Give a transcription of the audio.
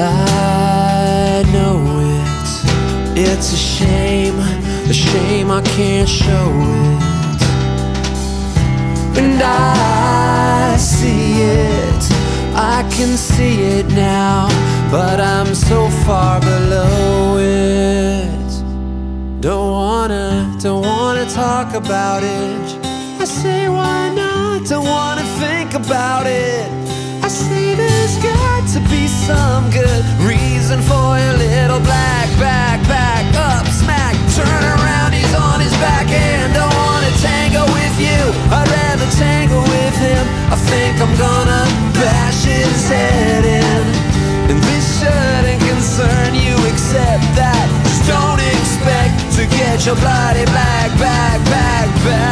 I know it's a shame I can't show it. And I see it, I can see it now, but I'm so far below it. Don't wanna talk about it. I say why not, don't wanna think about it. I say there's got to be some good reason for your little black back up smack. Turn around, he's on his back and don't wanna tango with you. I'd rather tango with him. I think I'm gonna bash his head in. And this shouldn't concern you except that just don't expect to get your bloody black back.